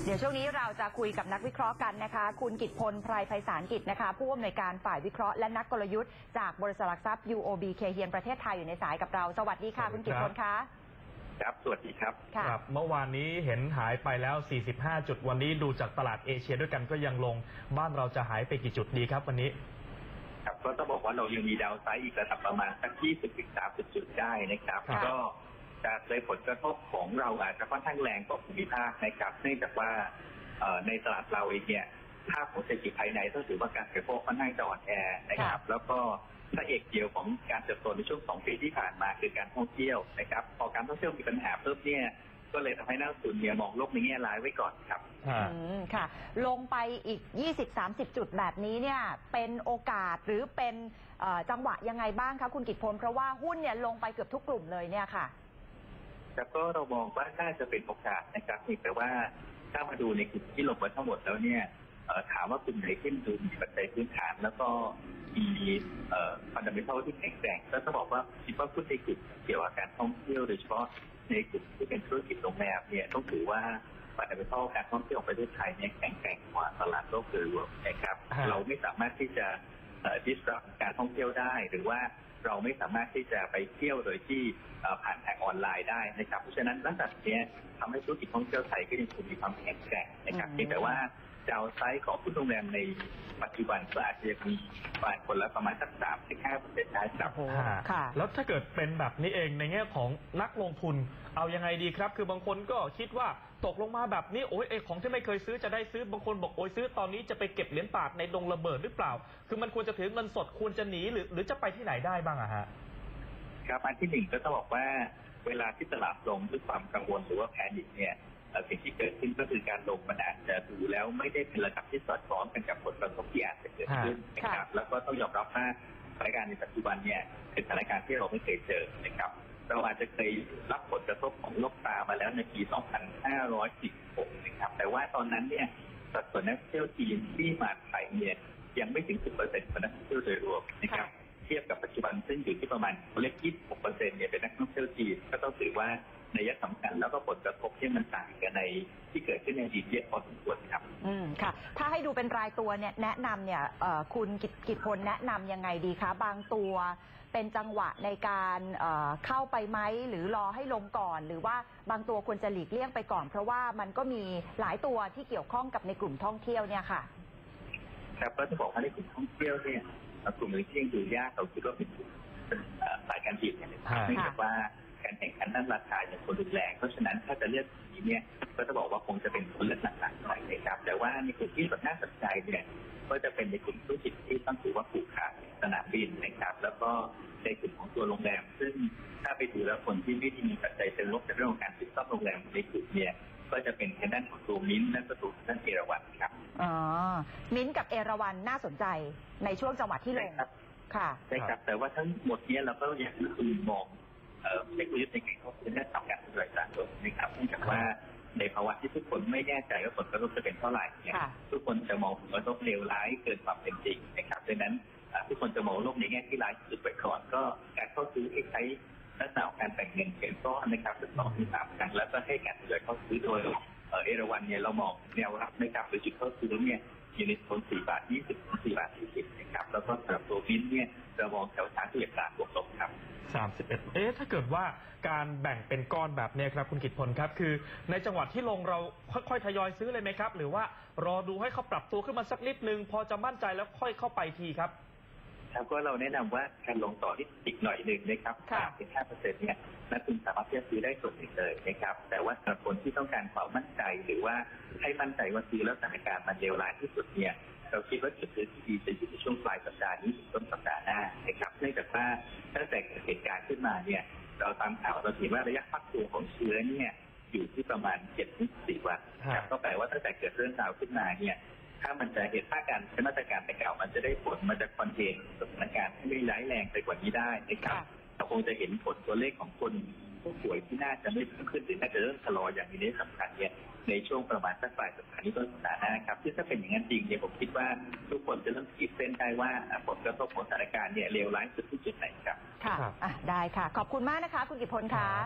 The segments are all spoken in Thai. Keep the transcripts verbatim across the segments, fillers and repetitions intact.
เดี๋ยวช่วงนี้เราจะคุยกับนักวิเคราะห์กันนะคะคุณกิตพลไพรไพศาลกิจนะคะผู้อำนวยการฝ่ายวิเคราะห์และนักกลยุทธ์จากบริษัทหลักทรัพย์ ยู โอ บี เค เฮียนประเทศไทยอยู่ในสายกับเราสวัสดีค่ะคุณกิตพลคะครับสวัสดีครับครับเมื่อวานนี้เห็นหายไปแล้วสี่สิบห้าจุดวันนี้ดูจากตลาดเอเชียด้วยกันก็ยังลงบ้านเราจะหายไปกี่จุดดีครับวันนี้ครับก็ต้องบอกว่าเรายังมีดาวไซด์อีกระดับประมาณสักยี่สิบถึงสามสิบจุดได้นะครับก็จากเลยผลกระทบของเราอาจจะค่อนข้างแรงกว่าภูมิภาคนะครับเนื่องจากว่าในตลาดเราเองเนี่ยภาพของเศรษฐกิจภายในต้องถือว่าการบริโภคค่อนข้างจะอ่อนแอนะครับแล้วก็พระเอกเดียวของการเติบโตในช่วงสองปีที่ผ่านมาคือการท่องเที่ยวนะครับพอการท่องเที่ยวมีปัญหาเพิ่มเนี่ยก็เลยทำให้นักลงทุนเนี่ยมองโลกในแง่ร้ายไว้ก่อนครับอืมค่ะลงไปอีก ยี่สิบถึงสามสิบ จุดแบบนี้เนี่ยเป็นโอกาสหรือเป็นจังหวะยังไงบ้างคะคุณกิตพลเพราะว่าหุ้นเนี่ยลงไปเกือบทุกกลุ่มเลยเนี่ยค่ะแต่ก็เรามองว่าน่าจะเป็นโอกาสนะครับแต่ว่าถ้ามาดูในกลุ่มที่ลงมาทั้งหมดแล้วเนี่ยถามว่ากลุ่มไหนที่ดูมีปัจจัยพื้นฐานแล้วก็มีฟันดัมเมนทัลที่แข็งแกร่งก็ต้องบอกว่าคิดว่าหุ้นในกลุ่มเกี่ยวกับการท่องเที่ยวโดยเฉพาะในกลุ่มที่เป็นธุรกิจโรงแรมเนี่ยต้องถือว่าฟันดัมเมนทัลการท่องเที่ยวของประเทศไทยเนี่ยแข็งแกร่งกว่าตลาดโลกโดยรวมนะครับเราไม่สามารถที่จะดิสรับการท่องเที่ยวได้หรือว่าเราไม่สามารถที่จะไปเที่ยวโดยที่ผ่านทางออนไลน์ได้นะครับเพราะฉะนั้นลักษณะนี้ทำให้ธุรกิจท่องเที่ยวไทยก็ยังคงมีความแข็งแกร่งนะครับเพียงแต่ว่าดาวไซด์ของผู้โรงแรมในปัจจุบันก็อาจจะมีบางคนละประมาณสักสามถึงห้าเปอร์เซ็นต์ได้ครับแล้วถ้าเกิดเป็นแบบนี้เองในแง่ของนักลงทุนเอายังไงดีครับคือบางคนก็คิดว่าตกลงมาแบบนี้โอ้ยไอของที่ไม่เคยซื้อจะได้ซื้อบางคนบอกโอ้ยซื้อตอนนี้จะไปเก็บเหรียญบาทในดงระเบิดหรือเปล่าคือมันควรจะถือเงินสดควรจะหนีหรือหรือจะไปที่ไหนได้บ้างอะฮะครับอันที่หนึ่งก็ต้องบอกว่าเวลาที่ตลาดลงด้วยความกังวลหรือว่าแพนิคเนี่ยสิ่งที่เกิดขึ้นก็คือการลงมันอาจจะดูแล้วไม่ได้เป็นระดับที่สอดคล้องกันกับผลกระทบที่อาจจะเกิดขึ้นนะครับแล้วก็ต้องยอมรับว่าสถานการณ์ในปัจจุบันเนี่ยเป็นสถานการณ์ที่เราไม่เคยเจอนะครับเราอาจจะเคยรับผลกระทบของโรคตามาแล้วในปี สองพันห้าร้อยสิบหก นะครับแต่ว่าตอนนั้นเนี่ยสัดส่วนนักท่องเที่ยวจีนที่มาไทยเนี่ยยังไม่ถึง สิบเปอร์เซ็นต์ ของนักท่องเที่ยวโดยรวมนะครับเทียบกับปัจจุบันซึ่งอยู่ที่ประมาณเลข ยี่สิบหกเปอร์เซ็นต์ เนี่ยเป็นนักท่องเที่ยวจีนก็ต้องถือว่าในยะสำคัญแล้วก็ผลกระทบที่มันต่างกันในที่เกิดขึ้นในอดีตเยอะพอสมควรครับอืมค่ะถ้าให้ดูเป็นรายตัวเนี่ยแนะนำเนี่ยคุณกิตพลแนะนำยังไงดีคะบางตัวเป็นจังหวะในการเข้าไปไหมหรือรอให้ลงก่อนหรือว่าบางตัวควรจะหลีกเลี่ยงไปก่อนเพราะว่ามันก็มีหลายตัวที่เกี่ยวข้องกับในกลุ่มท่องเที่ยวเนี่ยค่ะครับก็จะบอกว่าในกลุ่มท่องเที่ยวเนี่ยกลุ่มที่ยังดูยากเราคิดว่าเป็นเป็นสายการบินเนี่ยนะครับเนื่องจากว่าการแข่งขันด้านราคาอย่างคนรุนแรงเพราะฉะนั้นถ้าจะเลือกสีเนี่ยก็จะบอกว่าคงจะเป็นคนเลือกหลักๆหน่อยนะครับแต่ว่าในกลุ่มที่แบบน่าสนใจเนี่ยก็จะเป็นในกลุ่มธุรกิจที่ต้องถือว่าผูกขาดสนามบินนะครับแล้วก็ในกลุ่มของตัวโรงแรมซึ่งถ้าไปดูแล้วคนที่ไม่ได้มีปัจจัยเชิงลบในเรื่องของการซื้อซ่อมโรงแรมในกลุ่มเนี่ยก็จะเป็นทางด้านของตัวมิ้นท์และตัวด้านเอราวัณครับอ๋อมิ้นท์กับเอราวัณน่าสนใจในช่วงจังหวะที่ลงค่ะใช่ครับแต่ว่าทั้งหมดนี้เราก็อยากคือมองเทคโนโลยีในการเข้าถึงได้ทำการบริการตัวนะครับเนื่องจากว่าในภาวะที่ทุกคนไม่แน่ใจว่าผลกระทบจะเป็นเท่าไหร่เนี่ยทุกคนจะมองผลกระทบเลวร้ายเกินความเป็นจริงนะครับดังนั้นทุกคนจะมองโลกในแง่ที่ร้ายสุดไปก่อนก็การเข้าซื้อให้ใช้ลักษณะของการแบ่งเงินเป็นก้อนนะครับเป็นสองถึงสามครั้งแล้วก็ให้การทยอยเข้าซื้อโดยเอราวัณเนี่ยเรามองแนวรับนะครับหรือจุดเข้าซื้อเนี่ยอยู่ในโซนสี่บาทยี่สิบถึงสี่บาทสี่สิบนะครับแล้วก็สำหรับตัวมิ้นท์เนี่ยเรามองแถวสามสิบเอ็ดบาทบวกลบครับสามสิบเอ็ดเอ๊ะถ้าเกิดว่าการแบ่งเป็นก้อนแบบนี้ครับคุณกิตพลครับคือในจังหวะที่ลงเราค่อยๆทยอยซื้อเลยไหมครับหรือว่ารอดูให้เขาปรับตัวขึ้นมาสักนิดนึงพอจะมั่นใจแล้วค่อยเข้าไปทีครับครับก็เราแนะนำว่าการลงต่อที่อีกหน่อยหนึ่งนะครับสามถึงห้าเปอร์เซ็นต์เนี่ยนักทุนสามารถที่จะซื้อได้ส่วนหนึ่งเลยนะครับแต่ว่าสำหรับคนที่ต้องการความมั่นใจหรือว่าให้มั่นใจว่าซื้อแล้วสถานการณ์มันเลวร้ายที่สุดเนี่ยเราคิดว่าจุดซื้อที่ดีจะอยู่ในช่วงปลายสัปดาห์นี้ถึงต้นสัปดาห์หน้านะครับเนื่องจากว่าตั้งแต่เกิดเหตุการณ์ขึ้นมาเนี่ยเราตามข่าวเราเห็นว่าระยะฟักตัวของเชื้อเนี่ยอยู่ที่ประมาณเจ็ดถึงสี่วันครับก็แปลว่าตั้งแต่เกิดเรื่องราวขึ้นมาเนี่ยถ้ามันจะเหตุถ้าการใช้มาตรการแต่เก่ามันจะได้ผลมันจะคอนเทนสถานการณ์ที่ไม่ร้ายแรงไปกว่านี้ได้นะครับเราคงจะเห็นผลตัวเลขของคนผู้ป่วยที่น่าจะไม่เพิ่มขึ้นหรือน่าจะเริ่มชะลออย่างนี้สำคัญเนี่ยในช่วงประมาณสักปลายสัปดาห์นี้ต้นสัปดาห์หน้าครับที่ถ้าเป็นอย่างนั้นจริงเนี่ยผมคิดว่าทุกคนจะเริ่มขีดเส้นได้ว่าผลกระทบของสถานการณ์เนี่ยเลวร้ายสุดที่จุดไหนครับค่ะได้ค่ะขอบคุณมากนะคะคุณกิตพลค่ะ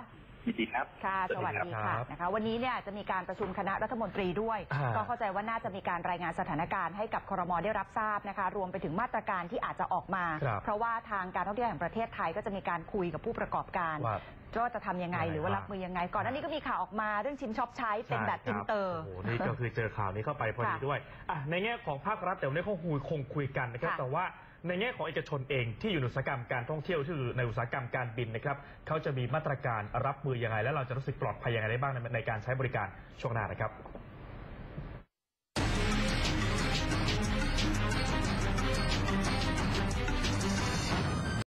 ยินดีครับค่ะสวัสดีค่ะนะคะวันนี้เนี่ยจะมีการประชุมคณะรัฐมนตรีด้วยก็เข้าใจว่าน่าจะมีการรายงานสถานการณ์ให้กับครม.ได้รับทราบนะคะรวมไปถึงมาตรการที่อาจจะออกมาเพราะว่าทางการท่องเที่ยวแห่งประเทศไทยก็จะมีการคุยกับผู้ประกอบการก็จะทำยังไงหรือว่ารับมือยังไงก่อนหน้านี้ก็มีข่าวออกมาเรื่องชิมช็อปใช้เป็นแบบอินเตอร์โอ้โหนี่ก็คือเจอข่าวนี้เข้าไปพอดีด้วยอ่ะในแง่ของภาครัฐเดี๋ยวนี้เขาคุยคงคุยกันนะครับแต่ว่าในแง่ของเอกชนเองที่อยู่ในอุตสาหกรรมการท่องเที่ยวที่อยู่ในอุตสาหกรรมการบินนะครับเขาจะมีมาตรการรับมือยังไงและเราจะรู้สึกปลอดภัยยังไงได้บ้างในการใช้บริการช่วงหน้านะครับ